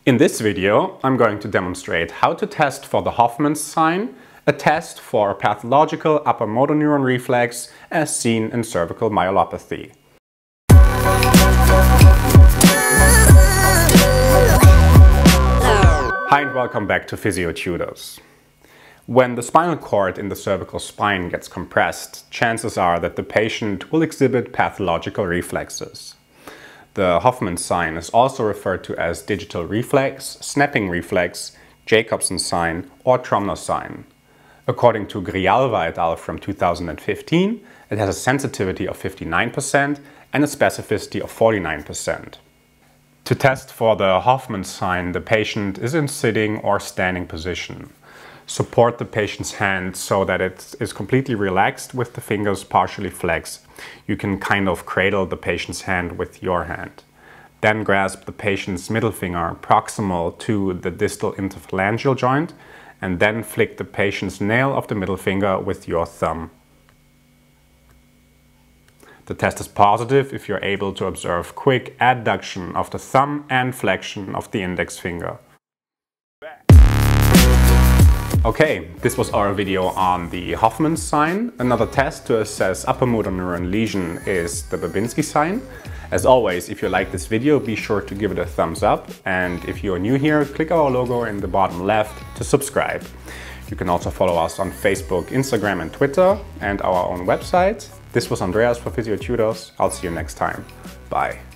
In this video, I'm going to demonstrate how to test for the Hoffmann sign, a test for pathological upper motor neuron reflex as seen in cervical myelopathy. Hi and welcome back to Physiotutors. When the spinal cord in the cervical spine gets compressed, chances are that the patient will exhibit pathological reflexes. The Hoffmann sign is also referred to as digital reflex, snapping reflex, Jacobson sign, or Tromner sign. According to Grijalva et al. From 2015, it has a sensitivity of 59% and a specificity of 49%. To test for the Hoffmann sign, the patient is in sitting or standing position. Support the patient's hand so that it is completely relaxed with the fingers partially flexed. You can kind of cradle the patient's hand with your hand. Then grasp the patient's middle finger proximal to the distal interphalangeal joint and then flick the patient's nail of the middle finger with your thumb. The test is positive if you're able to observe quick adduction of the thumb and flexion of the index finger. Okay, this was our video on the Hoffmann sign. Another test to assess upper motor neuron lesion is the Babinski sign. As always, if you like this video, be sure to give it a thumbs up. And if you are new here, click our logo in the bottom left to subscribe. You can also follow us on Facebook, Instagram and Twitter and our own website. This was Andreas for Physiotutors. I'll see you next time. Bye.